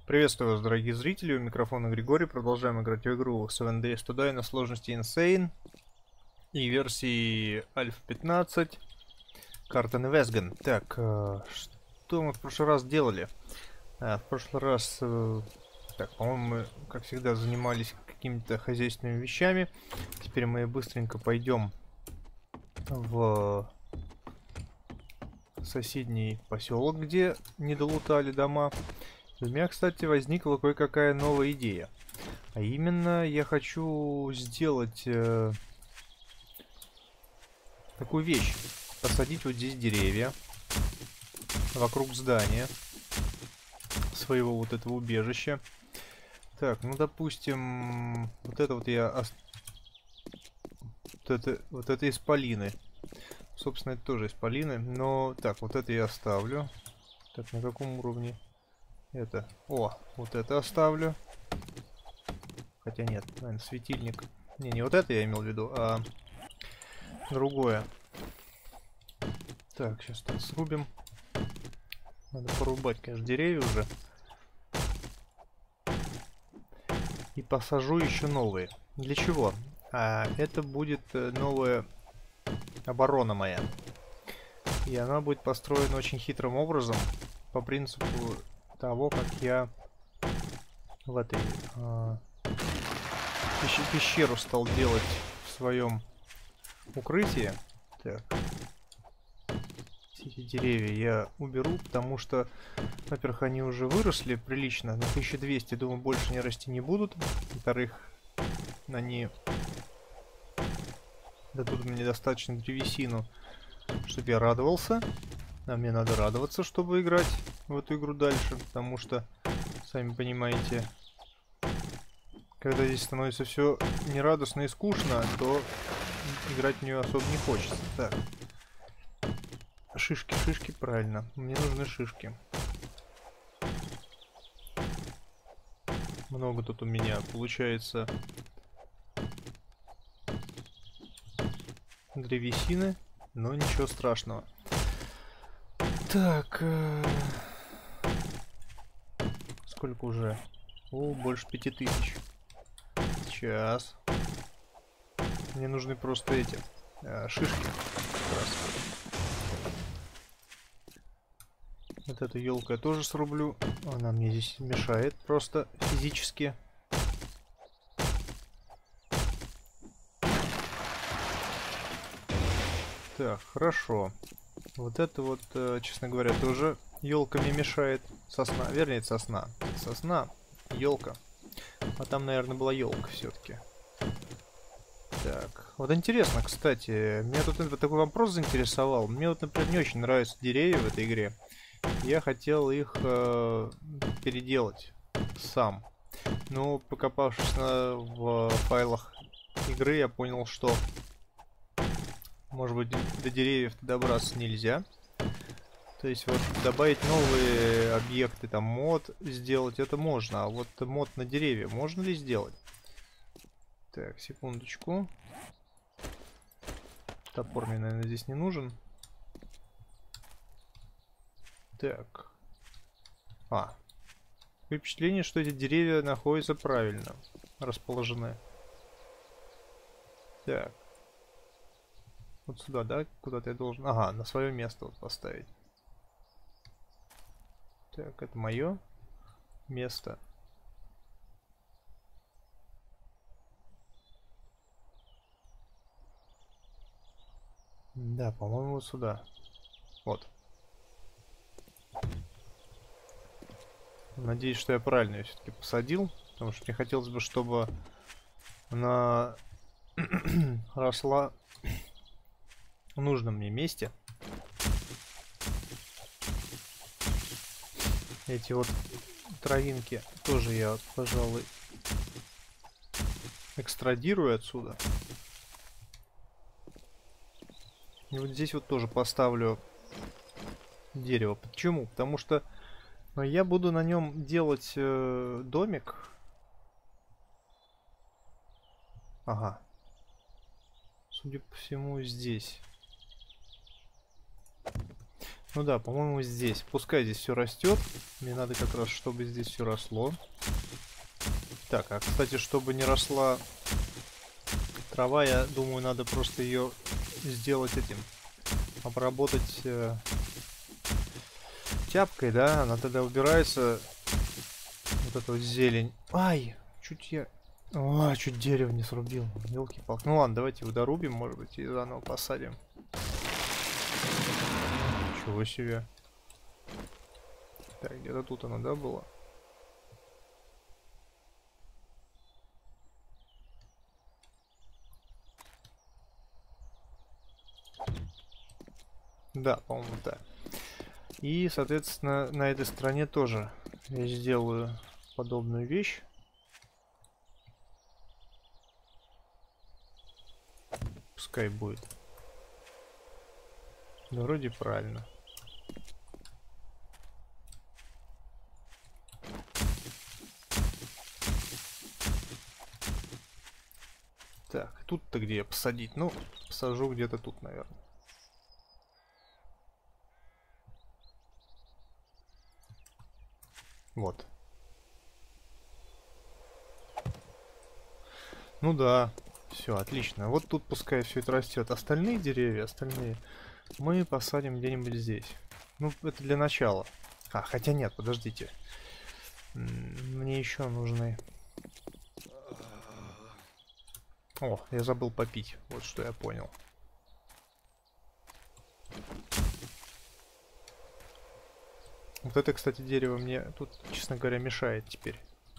Приветствую вас, дорогие зрители, у микрофона Григорий. Продолжаем играть в игру Seven Days to Die на сложности Insane и версии Альфа 15 карта Невесген. Так, что мы в прошлый раз делали? В прошлый раз, так, по-моему, мы, как всегда, занимались какими-то хозяйственными вещами. Теперь мы быстренько пойдем в соседний поселок, где не долутали дома. У меня, кстати, возникла кое-какая новая идея. А именно, я хочу сделать такую вещь. Посадить вот здесь деревья вокруг здания своего вот этого убежища. Так, ну допустим, вот это вот вот это исполины. Собственно, это тоже исполины. Но так, вот это я оставлю. Так, на каком уровне? Это. О, вот это оставлю. Хотя нет, наверное, светильник. Не вот это я имел в виду, а другое. Так, сейчас так срубим. Надо порубать, конечно, деревья уже. И посажу еще новые. Для чего? Это будет новая оборона моя. И она будет построена очень хитрым образом. По принципу того, как я в этой пещеру стал делать в своем укрытии. Так. Эти деревья я уберу, потому что, во-первых, они уже выросли прилично, на 1200, думаю, больше не расти не будут. Во-вторых, они дадут мне достаточно древесину, чтобы я радовался. А мне надо радоваться, чтобы играть в эту игру дальше, потому что, сами понимаете, когда здесь становится все нерадостно и скучно, то играть в нее особо не хочется. Так. Шишки, шишки, правильно. Мне нужны шишки. Много тут у меня получается древесины, но ничего страшного. Так, сколько уже? О, больше 5000. Сейчас. Мне нужны просто эти шишки. Как раз. Вот эту елку я тоже срублю. Она мне здесь мешает просто физически. Так, хорошо. Вот это вот, честно говоря, тоже елка мне мешает. Сосна, вернее, сосна. Сосна, елка. А там, наверное, была елка все-таки. Так, вот интересно, кстати, меня тут такой вопрос заинтересовал. Мне вот, например, не очень нравятся деревья в этой игре. Я хотел их переделать сам. Но покопавшись в файлах игры, я понял, что, может быть, до деревьев добраться нельзя. То есть вот добавить новые объекты, там мод сделать, это можно. А вот мод на деревья можно ли сделать? Так, секундочку. Топор мне, наверное, здесь не нужен. Так. Такое впечатление, что эти деревья находятся правильно расположены. Так. Вот сюда, да? Куда-то я должен... Ага, на свое место вот поставить. Так, это мое место. Да, по-моему, вот сюда. Вот. Надеюсь, что я правильно ее все-таки посадил. Потому что мне хотелось бы, чтобы она росла в нужном мне месте. Эти вот травинки тоже я, пожалуй, экстрадирую отсюда. И вот здесь вот тоже поставлю дерево. Почему? Потому что я буду на нем делать домик. Ага. Судя по всему, здесь. Ну да, по-моему, здесь. Пускай здесь все растет. Мне надо как раз, чтобы здесь все росло. Так, а кстати, чтобы не росла трава, я думаю, надо просто ее сделать этим. Обработать тяпкой, да? Она тогда убирается. Вот эта вот зелень. Ай! Чуть я... А, чуть дерево не срубил. Ёлки-палки. Ну ладно, давайте его дорубим, может быть, и заново посадим. Ничего себе. Так, где-то тут оно, да, было? Да, по-моему, да. И, соответственно, на этой стороне тоже я сделаю подобную вещь. Пускай будет. Да, вроде правильно. Так, тут-то где я посадить? Ну, посажу где-то тут, наверное. Вот. Ну да, все, отлично. Вот тут пускай все это растет. Остальные деревья, остальные мы посадим где-нибудь здесь. Ну, это для начала. А, хотя нет, подождите. Мне еще нужны... О, я забыл попить. Вот что я понял. Вот это, кстати, дерево мне тут, честно говоря, мешает теперь.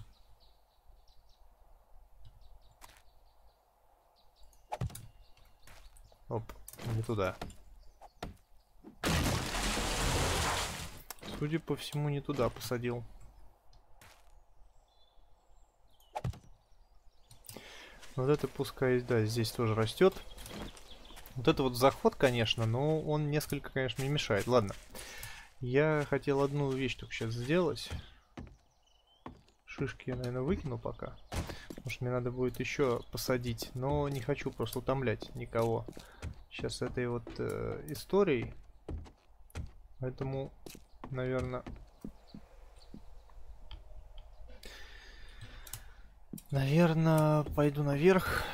Оп, не туда. Судя по всему, не туда посадил. Вот это пускай, да, здесь тоже растет. Вот это вот заход, конечно, но он несколько, конечно, не мешает. Ладно. Я хотел одну вещь только сейчас сделать. Шишки я, наверное, выкину пока. Потому что мне надо будет еще посадить. Но не хочу просто утомлять никого сейчас этой вот историей. Поэтому, наверное... пойду наверх.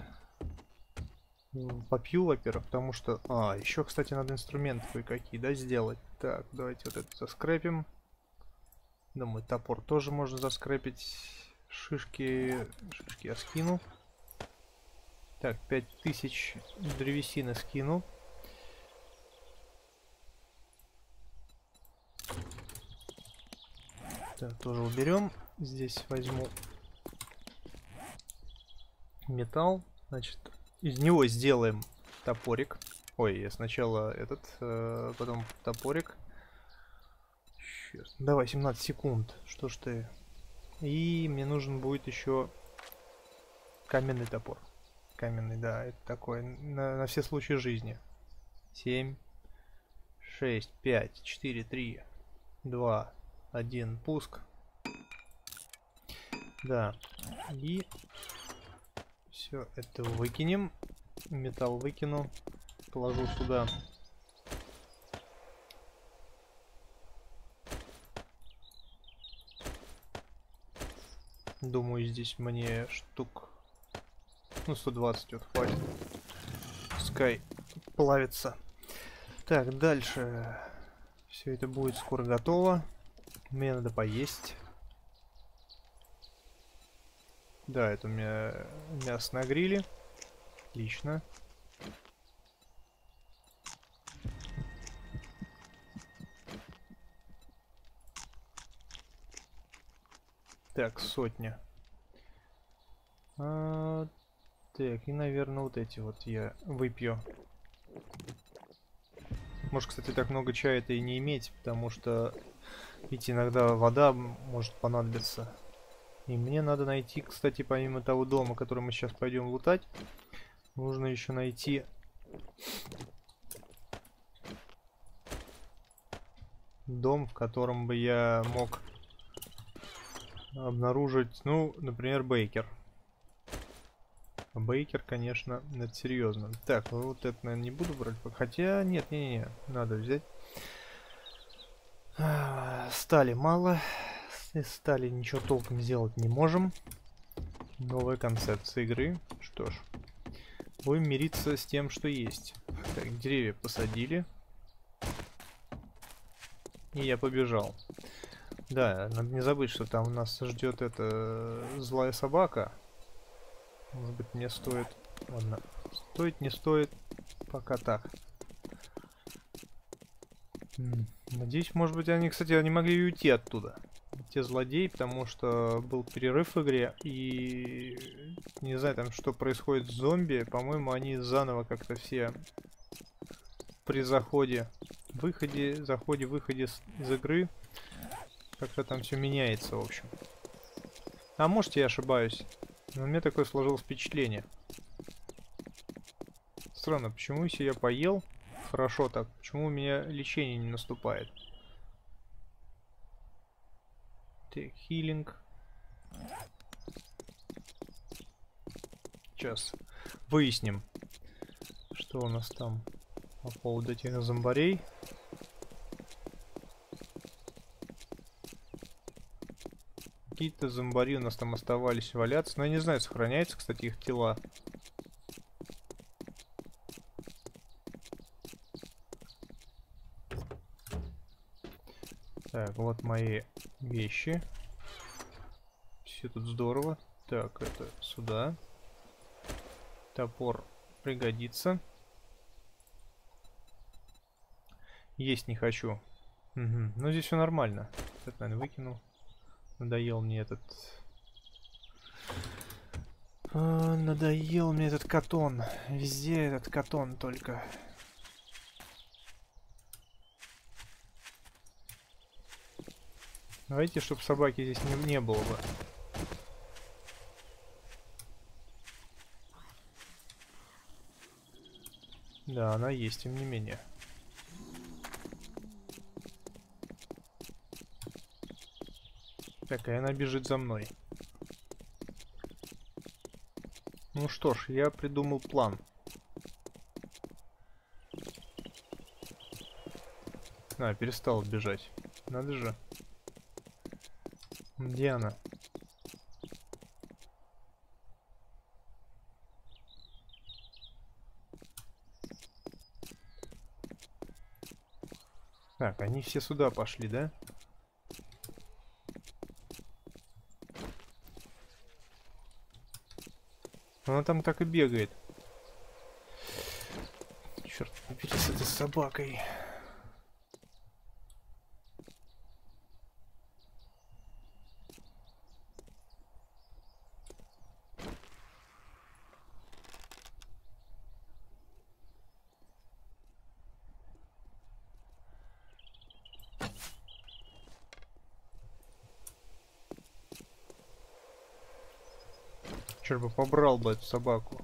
Попью, во-первых, потому что... А, еще, кстати, надо инструменты кое-какие, да, сделать. Так, давайте вот это заскрепим. Думаю, топор тоже можно заскрепить. Шишки я скину. Так, 5000 древесины скину. Так, тоже уберем. Здесь возьму металл. Значит, из него сделаем топорик. Ой, я сначала этот, потом топорик. Сейчас. Давай, 17 секунд. Что ж ты... И мне нужен будет еще каменный топор. Каменный, да, это такой, на все случаи жизни. 7, 6, 5, 4, 3, 2, 1, пуск. Да, и все это выкинем. Металл выкину, положу сюда. Думаю, здесь мне штук, ну, 120 вот хватит. Пускай плавится. Так, дальше. Все это будет скоро готово. Мне надо поесть. Да, это у меня мясо на гриле. Отлично. Так, сотня. Так, и, наверное, вот эти вот я выпью. Может, кстати, так много чая-то и не иметь, потому что, видите, иногда вода может понадобиться. И мне надо найти, кстати, помимо того дома, который мы сейчас пойдем лутать, нужно еще найти дом, в котором бы я мог обнаружить, ну, например, Бейкер. Бейкер, конечно, это серьезно. Так, вот это, наверное, не буду брать. Хотя, нет, не-не-не, надо взять. Стали мало. Из стали ничего толком сделать не можем. Новая концепция игры. Что ж, будем мириться с тем, что есть. Так, деревья посадили. И я побежал. Да, надо не забыть, что там у нас ждет эта злая собака. Может быть, мне стоит... Ладно, стоит, не стоит. Пока так. Надеюсь, может быть, они, кстати, они могли уйти оттуда. Те злодеи, потому что был перерыв в игре, и не знаю, там, что происходит с зомби. По-моему, они заново как-то все при заходе, выходе из игры как-то там все меняется, в общем. А может, я ошибаюсь, но у меня такое сложилось впечатление. Странно, почему если я поел хорошо так, почему у меня лечение не наступает? Так, хилинг. Сейчас выясним, что у нас там по поводу этих зомбарей. Какие-то зомбари у нас там оставались валяться. Но я не знаю, сохраняются, кстати, их тела. Так, вот мои вещи. Все тут здорово. Так, это сюда. Топор пригодится. Есть не хочу. Угу. Ну, здесь все нормально. Это, наверное, выкинул. Надоел мне этот... надоел мне этот катон. Везде этот катон только. Давайте, чтобы собаки здесь не было бы. Да, она есть, тем не менее. Так, и она бежит за мной. Ну что ж, я придумал план. А, перестала бежать. Надо же. Где она? Так, они все сюда пошли, да? Она там так и бегает. Черт побери с этой собакой. Черт бы побрал бы эту собаку.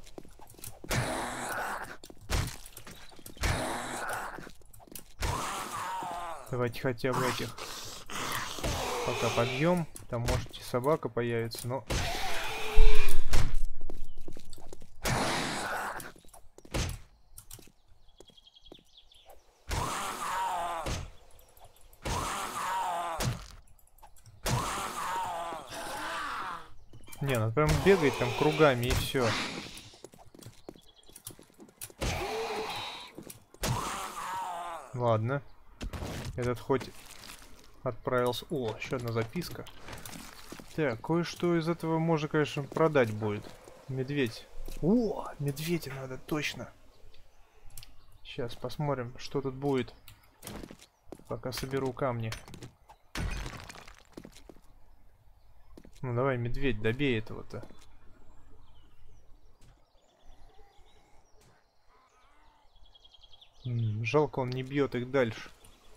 Давайте хотя бы этих пока подъем. Там может и собака появится, но... Не, ну прям бегает там кругами и все. Ладно. Этот хоть отправился... О, еще одна записка. Так, кое-что из этого можно, конечно, продать будет. Медведь. О, медведя надо, точно. Сейчас посмотрим, что тут будет. Пока соберу камни. Ну давай, медведь, добей этого-то. Жалко, он не бьет их дальше.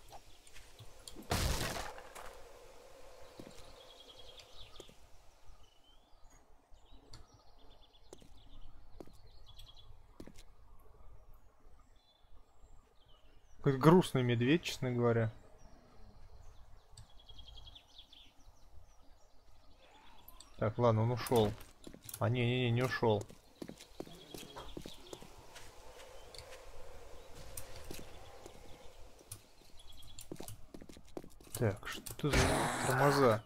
Какой грустный медведь, честно говоря. Так, ладно, он ушел. А, не ушел. тормоза.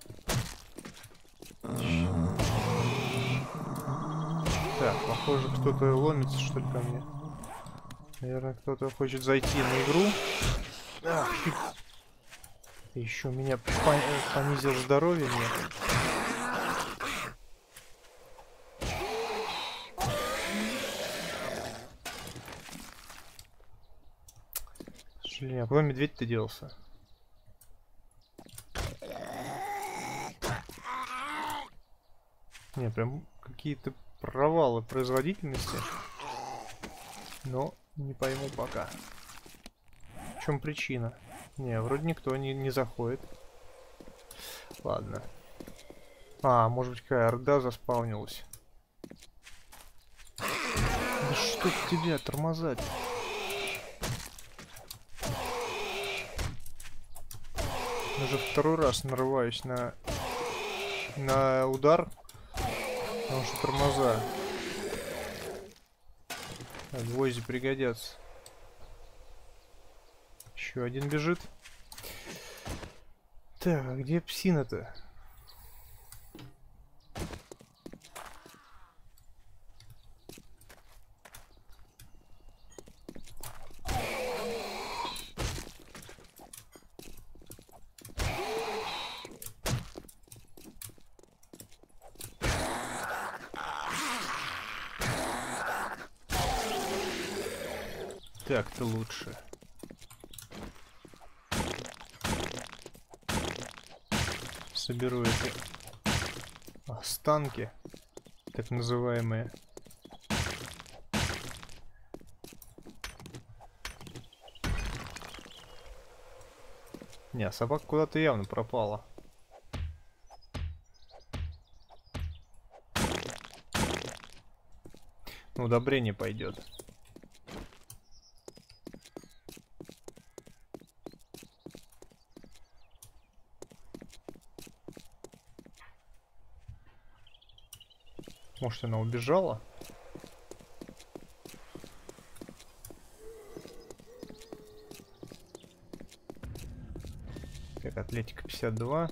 Так, похоже, кто-то ломится, что ли, ко мне. Наверное, кто-то хочет зайти на игру. Ах, еще меня понизил здоровье мне. А куда медведь-то делся? Не, прям какие-то провалы производительности. Но не пойму пока. В чем причина? Не, вроде никто не заходит. Ладно. А, может быть, какая орда заспаунилась. Да что тебя тормозать? Уже второй раз нарываюсь на удар, потому что тормоза. Так, гвозди пригодятся. Еще один бежит. Так, а где псина-то? Так-то лучше. Соберу эти останки, так называемые. Не, собака куда-то явно пропала. Ну, удобрение пойдет. Может, она убежала? Так, атлетика 52.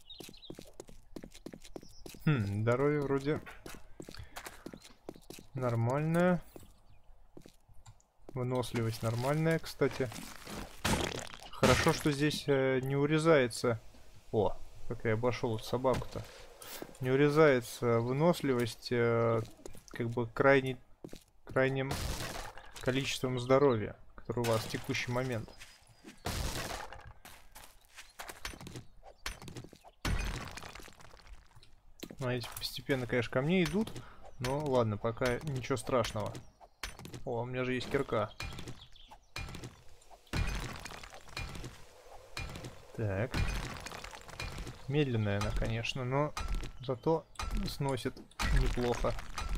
Здоровье вроде нормальное. Выносливость нормальная, кстати. Хорошо, что здесь не урезается. О, как я обошел эту собаку-то. Не урезается выносливость как бы крайним количеством здоровья, которое у вас в текущий момент. Ну, эти постепенно, конечно, ко мне идут. Но ладно, пока ничего страшного. О, у меня же есть кирка. Так. Медленная она, конечно, но зато сносит неплохо.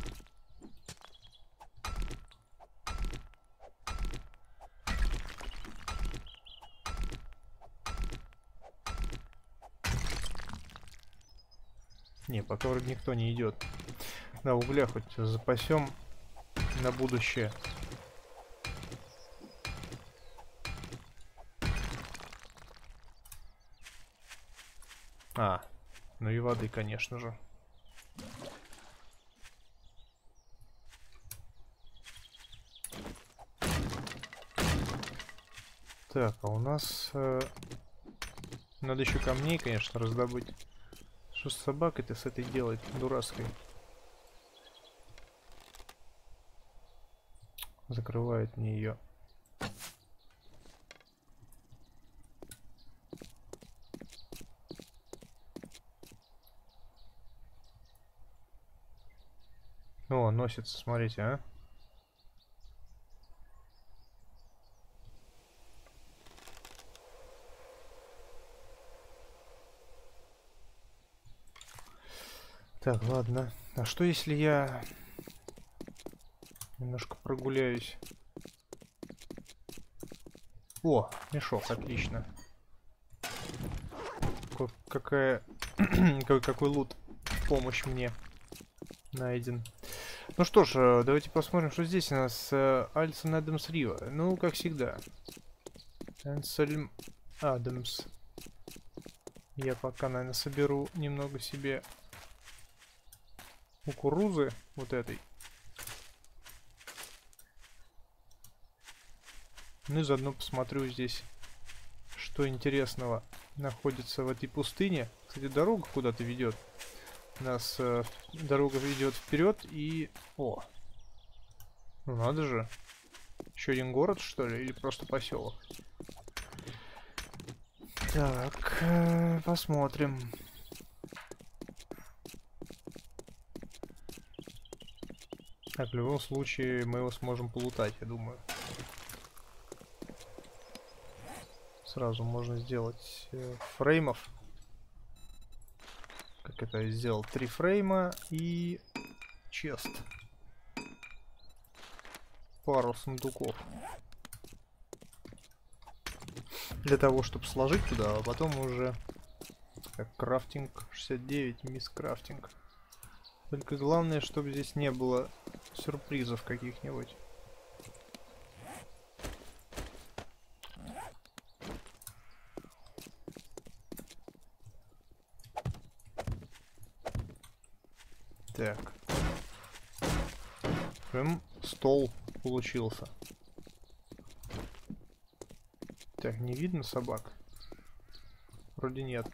Не, пока вроде никто не идет. Да, угля хоть запасем на будущее. А, ну и воды, конечно же. Так, а у нас надо еще камней, конечно, раздобыть. Что с собакой-то с этой делать, дурацкой? Закрывает мне ее. О, носится, смотрите, а. Так, ладно. А что если я немножко прогуляюсь? О, мешок, отлично. Какой лут в помощь мне найден. Ну что ж, давайте посмотрим, что здесь у нас. Альсон Адамс Рива. Ну, как всегда. Энсельм Адамс. Я пока, наверное, соберу немного себе кукурузы вот этой. Ну и заодно посмотрю здесь, что интересного находится в этой пустыне. Кстати, дорога куда-то ведет. У нас дорога ведет вперед и... О! Ну надо же. Еще один город, что ли? Или просто поселок? Так, посмотрим. Так, в любом случае мы его сможем полутать, я думаю. Сразу можно сделать фреймов. Как это я сделал? 3 фрейма и чест. Пару сундуков. Для того, чтобы сложить туда, а потом уже... Так, крафтинг 69, мисс крафтинг. Только главное, чтобы здесь не было сюрпризов каких-нибудь. Так. Прям стол получился. Так, не видно собак? Вроде нет.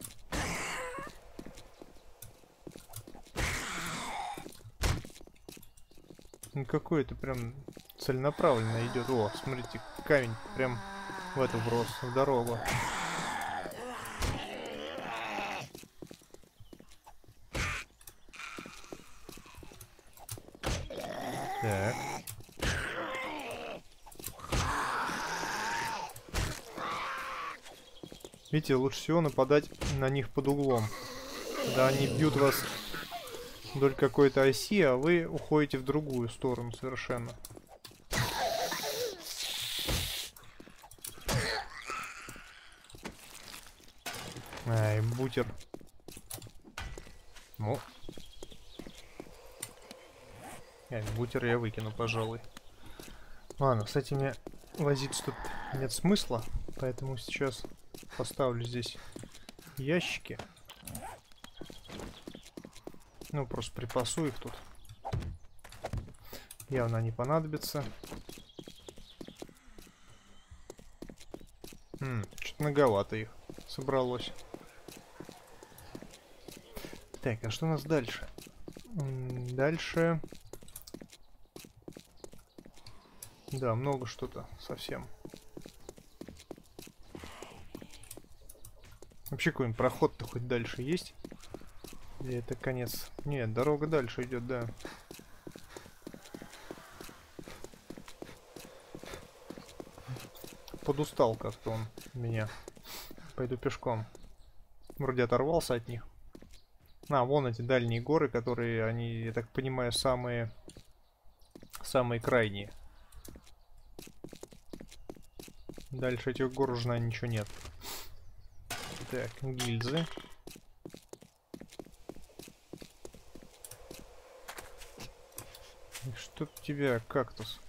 Ну какой-то прям целенаправленно идет. О, смотрите, камень прям в эту врос, в дорогу. Так. Видите, лучше всего нападать на них под углом. Когда они бьют вас вдоль какой-то оси, а вы уходите в другую сторону совершенно. Ай, бутер. Ну. Бутер я выкину, пожалуй. Ладно, с этими возиться тут нет смысла, поэтому сейчас поставлю здесь ящики. Ну, просто припасу их тут. Явно они понадобятся. Что-то многовато их собралось. Так, а что у нас дальше? Дальше... Да, много что-то совсем. Вообще какой-нибудь проход-то хоть дальше есть? Или это конец? Нет, дорога дальше идет, да. Подустал как-то он меня. Пойду пешком. Вроде оторвался от них. А, вон эти дальние горы, которые, они, я так понимаю, самые крайние. Дальше этих гор уже, наверное, ничего нет. Так, гильзы. Что у тебя, кактус?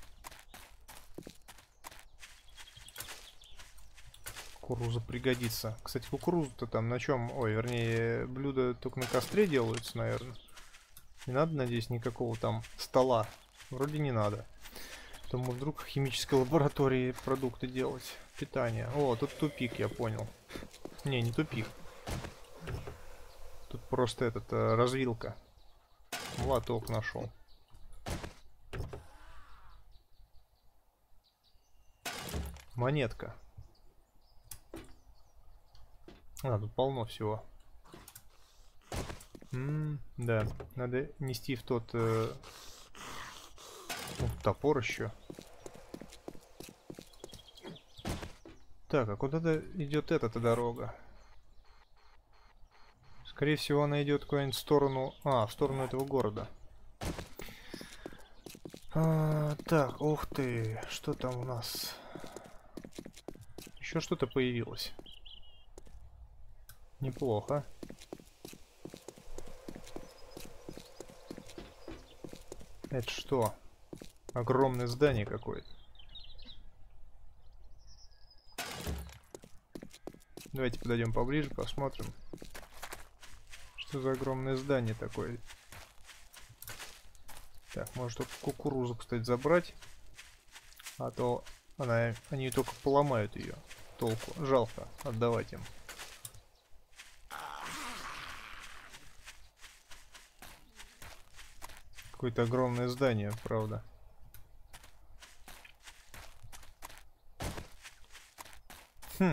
Кукуруза пригодится. Кстати, кукурузу-то там на чем? Ой, вернее, блюда только на костре делаются, наверное. Не надо, надеюсь, никакого там стола. Вроде не надо. Потому вдруг в химической лаборатории продукты делать. Питание. О, тут тупик, я понял. Не, не тупик. Тут просто этот, развилка. Лоток нашел. Монетка. А, тут полно всего. Да, надо нести в тот... топор еще. Так, а куда-то идет эта дорога? Скорее всего, она идет куда-нибудь в сторону... А, в сторону этого города. Так, ух ты, что там у нас? Еще что-то появилось. Неплохо. Это что? Огромное здание какое-то. Давайте подойдем поближе, посмотрим. Что за огромное здание такое? Так, может только кукурузу, кстати, забрать. А то они только поломают ее. Толку. Жалко отдавать им. Какое-то огромное здание, правда. Хм.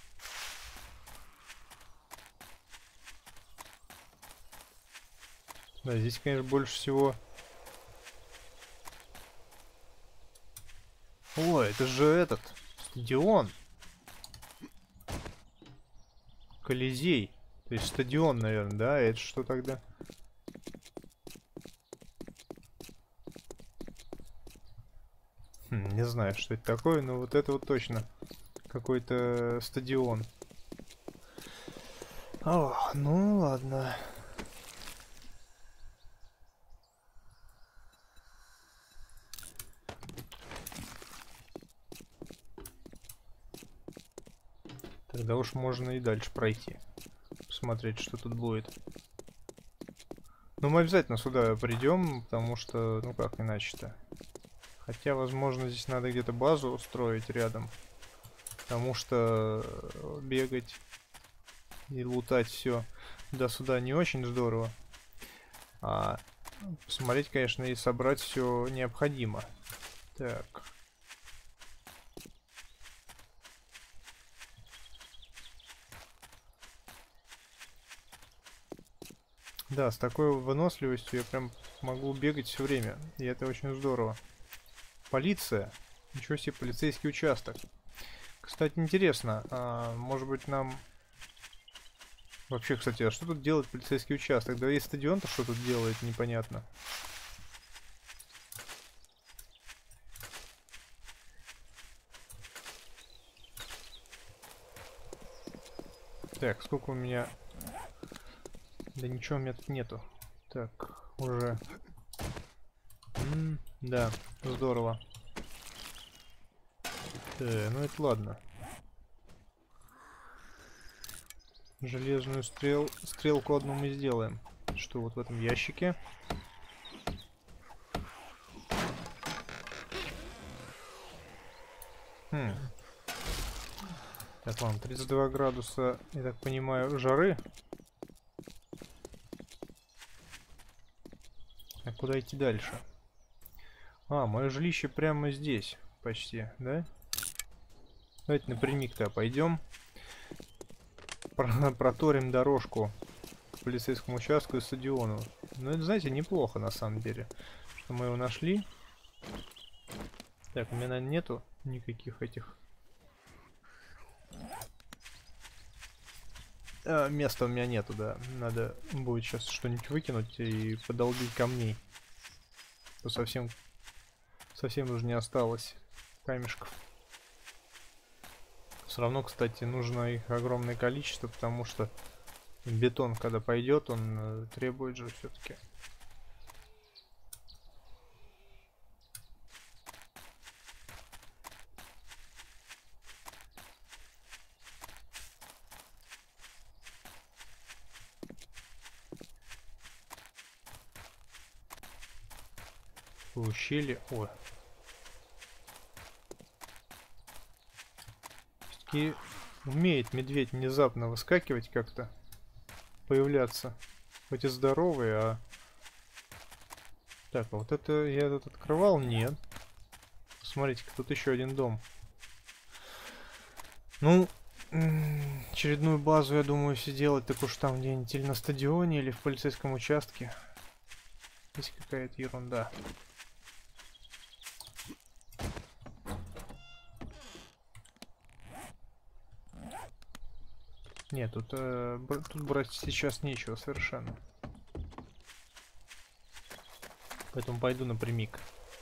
Да, здесь, конечно, больше всего... О, это же этот... Стадион. Колизей. То есть стадион, наверное, да? Это что тогда? Не знаю, что это такое, но вот это вот точно какой-то стадион. О, ну ладно. Тогда уж можно и дальше пройти. Посмотреть, что тут будет. Но мы обязательно сюда придем, потому что, ну как иначе-то. Хотя, возможно, здесь надо где-то базу устроить рядом. Потому что бегать и лутать все туда-сюда не очень здорово. А посмотреть, конечно, и собрать все необходимо. Так. Да, с такой выносливостью я прям могу бегать все время. И это очень здорово. Полиция. Ничего себе, полицейский участок. Кстати, интересно, может быть нам... Вообще, кстати, а что тут делает полицейский участок? Да и стадион-то что тут делает, непонятно. Так, сколько у меня... Да ничего у меня тут нету. Так, уже... да, здорово. Ну это ладно. Железную стрелку одну мы сделаем. Что вот в этом ящике? Так, ладно, 32 градуса, я так понимаю, жары. А куда идти дальше? А, мое жилище прямо здесь, почти, да? Давайте напрямик-то пойдем. Проторим дорожку к полицейскому участку и стадиону. Ну, это, знаете, неплохо на самом деле, что мы его нашли. Так, у меня, наверное, нету никаких этих... места у меня нету, да. Надо будет сейчас что-нибудь выкинуть и подолбить камней. То совсем уже не осталось камешков. Все равно, кстати, нужно их огромное количество, потому что бетон, когда пойдет, он требует же все-таки. Ущелье. Ой. И умеет медведь внезапно выскакивать как-то, появляться. Хоть и здоровый, а... Так, а вот это я тут открывал? Нет. Смотрите-ка, тут еще один дом. Ну, очередную базу, я думаю, если делать, так уж там где-нибудь или на стадионе, или в полицейском участке. Здесь какая-то ерунда. Нет, тут брать сейчас нечего совершенно. Поэтому пойду напрямик.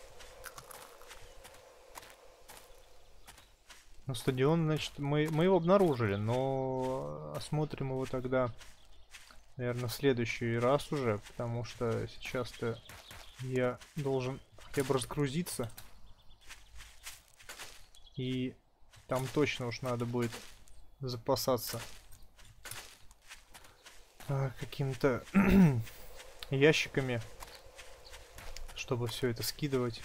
Ну, стадион, значит, мы его обнаружили, но осмотрим его тогда, наверное, в следующий раз уже, потому что сейчас-то я должен хотя бы разгрузиться. И там точно уж надо будет запасаться каким-то ящиками, чтобы все это скидывать.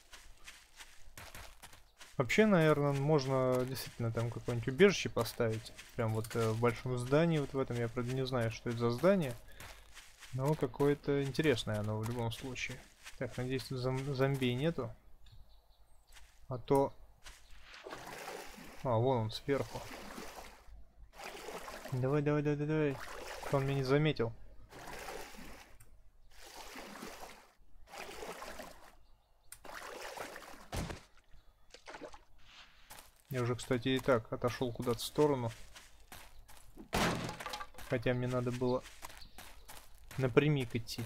Вообще, наверное, можно действительно там какое-нибудь убежище поставить. Прям вот в большом здании, вот в этом. Я, правда, не знаю, что это за здание. Но какое-то интересное оно в любом случае. Так, надеюсь, тут зомби нету. А то... А, вон он сверху. Давай, давай, давай, давай. Он меня не заметил. Я уже, кстати, и так отошел куда-то в сторону. Хотя мне надо было напрямик идти.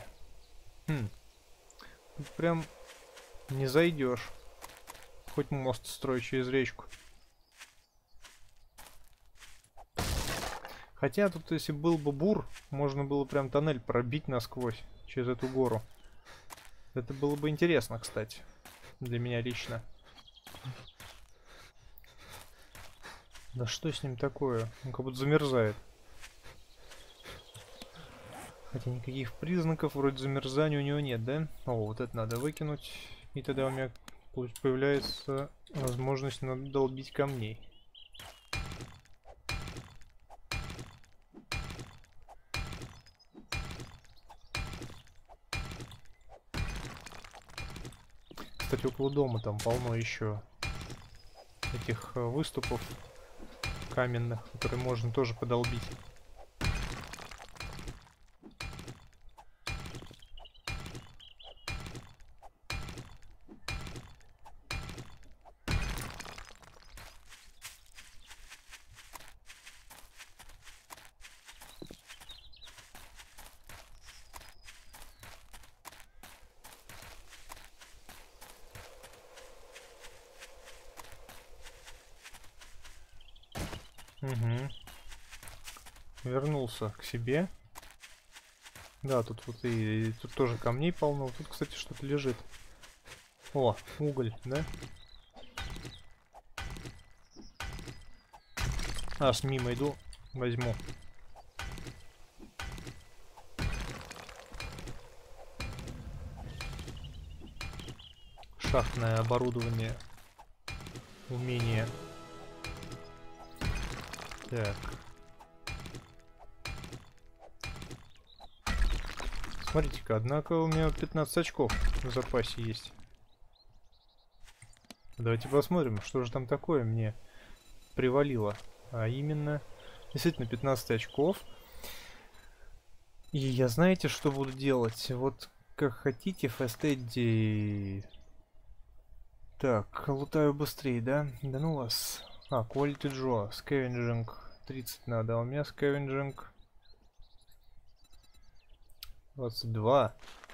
Тут прям не зайдешь. Хоть мост строй через речку. Хотя тут, если был бы бур, можно было прям тоннель пробить насквозь через эту гору. Это было бы интересно, кстати. Для меня лично. Да что с ним такое? Он как будто замерзает. Хотя никаких признаков вроде замерзания у него нет, да? О, вот это надо выкинуть. И тогда у меня появляется возможность надолбить камней. Кстати, около дома там полно еще этих выступов каменных, которые можно тоже подолбить. Угу. Вернулся к себе. Да, тут вот и тут тоже камней полно. Тут, кстати, что-то лежит. О, уголь, да? Аж мимо иду, возьму. Шахтное оборудование. Умение. Так. Смотрите-ка, однако у меня 15 очков в запасе есть. Давайте посмотрим, что же там такое мне привалило. А именно, действительно, 15 очков. И я, знаете, что буду делать? Вот как хотите, фастедди. Так, лутаю быстрее, да? Да ну вас. А, quality draw, scavenging 30 надо, а у меня scavenging 22.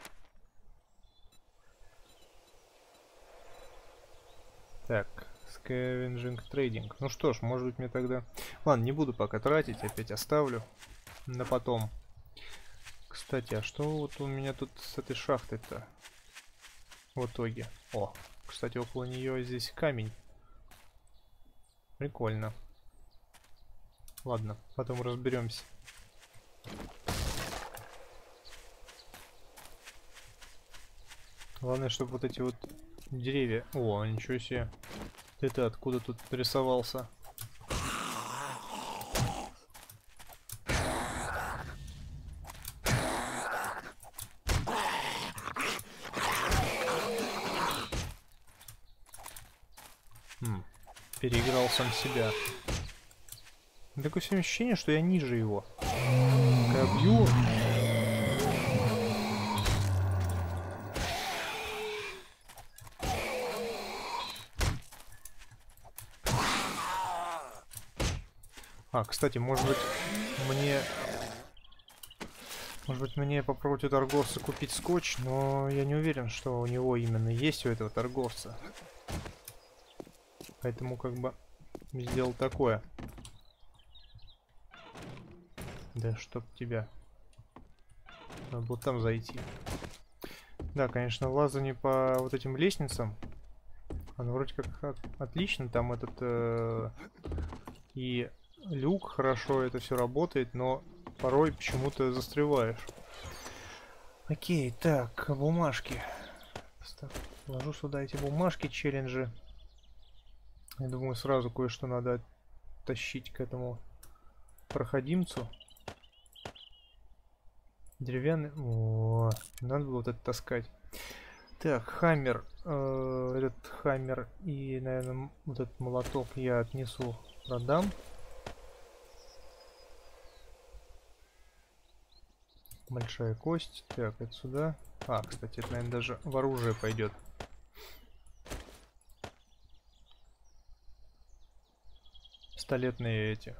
Так, scavenging trading. Ну что ж, может быть мне тогда... Ладно, не буду пока тратить, опять оставлю на потом. Кстати, а что вот у меня тут с этой шахтой-то в итоге? О, кстати, около нее здесь камень. Прикольно. Ладно, потом разберемся. Главное, чтобы вот эти вот деревья... О, ничего себе. Ты-то откуда тут рисовался? Переиграл сам себя. Такое сегодня ощущение, что я ниже его. Когда бью... А, кстати, может быть мне попробовать у торговца купить скотч, но я не уверен, что у него именно есть у этого торговца. Поэтому как бы сделал такое. Да чтоб тебя. Надо было там зайти. Да, конечно, лазание по вот этим лестницам. Оно вроде как отлично. Там этот... и люк, хорошо это все работает, но порой почему-то застреваешь. Окей, так, бумажки. Ложу сюда эти бумажки, челленджи. Я думаю, сразу кое-что надо тащить к этому проходимцу. Деревянный. О, надо было вот это таскать. Так, хаммер. Этот хаммер и, наверное, вот этот молоток я отнесу, продам. Большая кость. Так, это сюда. А, кстати, это, наверное, даже в оружие пойдет. Пистолетные эти.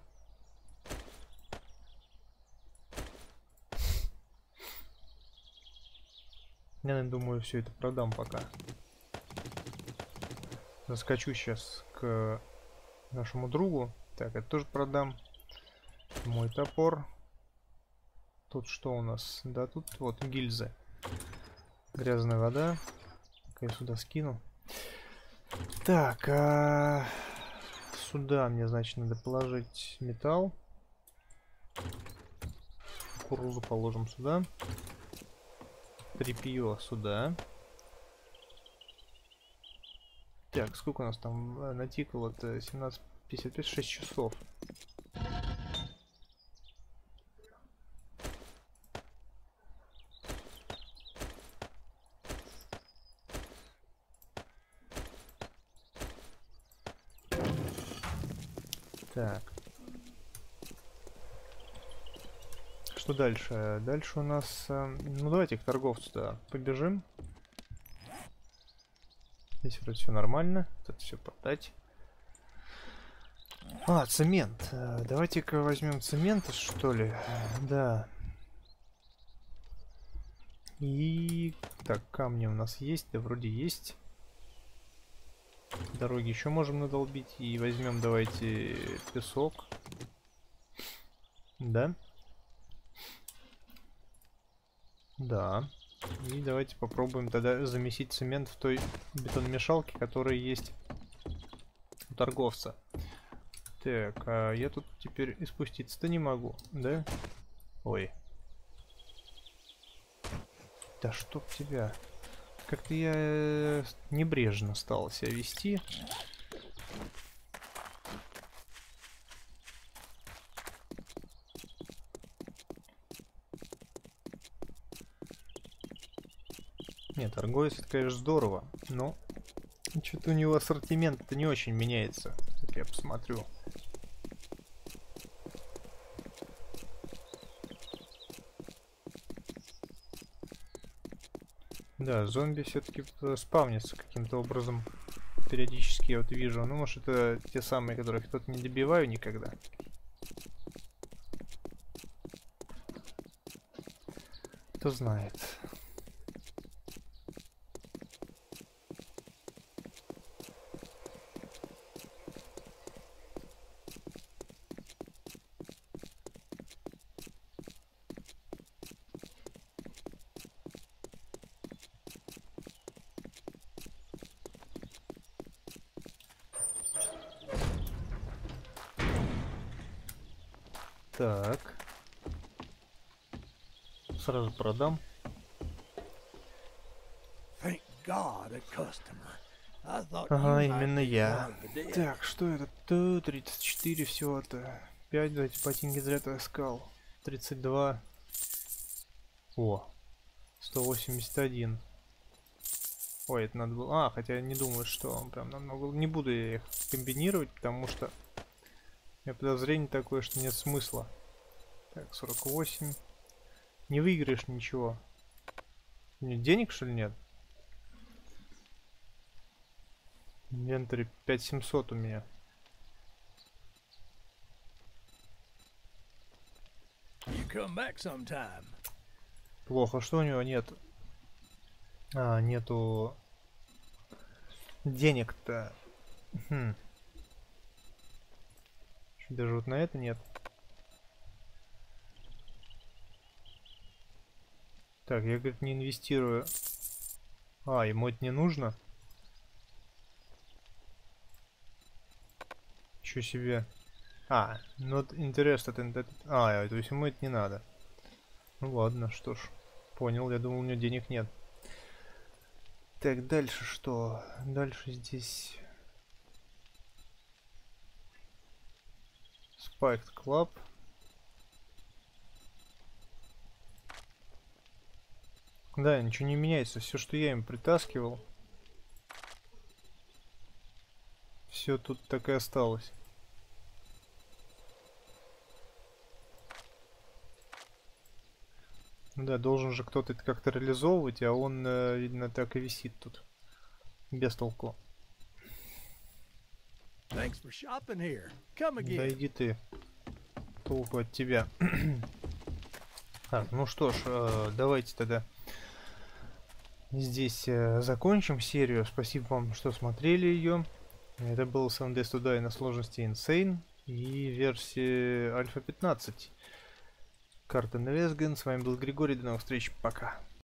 Я, наверное, думаю, все это продам пока. Заскочу сейчас к нашему другу. Так, это тоже продам. Мой топор. Тут что у нас? Да, тут вот гильзы. Грязная вода. Я сюда скину. Так, сюда мне, значит, надо положить металл. Кукурузу положим сюда. Тряпье сюда. Так, сколько у нас там натикало-то? 17:55, 6 часов. Так. Что дальше? Дальше у нас... ну, давайте к торговцу, да, побежим. Здесь вроде все нормально. Тут все продать. А, цемент. Давайте-ка возьмем цемент, что ли. Да. И... Так, камни у нас есть. Да, вроде есть. Дороги еще можем надолбить. И возьмем, давайте, песок. Да. Да. И давайте попробуем тогда замесить цемент в той бетономешалке, которая есть у торговца. Так, а я тут теперь и спуститься-то не могу, да? Ой. Да чтоб тебя. Как-то я небрежно стал себя вести. Нет, торговец, это, конечно, здорово, но что-то у него ассортимент-то не очень меняется, как я посмотрю. Да, зомби все-таки спавнятся каким-то образом. Периодически я вот вижу. Ну, может, это те самые, которых тут не добиваю никогда. Кто знает. Так. Сразу продам. Ага, именно я. Так, что это? 34 всего-то. 5, давайте ботинки зря таскал. 32. О, 181. Ой, это надо было... А, хотя я не думаю, что он прям намного... Не буду я их комбинировать, потому что... У меня подозрение такое, что нет смысла. Так, 48. Не выиграешь ничего. Нет денег, что ли, нет? Инвентарь 5700 у меня. Плохо, что у него нет? А, нету денег-то. Хм. Даже вот на это нет. Так, я, говорит, не инвестирую. А, ему это не нужно? Ничего себе. not interested in that. То есть ему это не надо. Ну ладно, что ж. Понял, я думал, у него денег нет. Так, дальше что? Дальше здесь... Spiked Club. Да, ничего не меняется. Все, что я им притаскивал, все тут так и осталось. Да, должен же кто-то это как-то реализовывать, а он, видно, так и висит тут. Без толку. Да иди ты. Толку от тебя. Так, ну что ж, давайте тогда здесь закончим серию. Спасибо вам, что смотрели ее. Это был 7 Days to Die на сложности Insane и версии Альфа 15. Карта Невесген. С вами был Григорий. До новых встреч. Пока.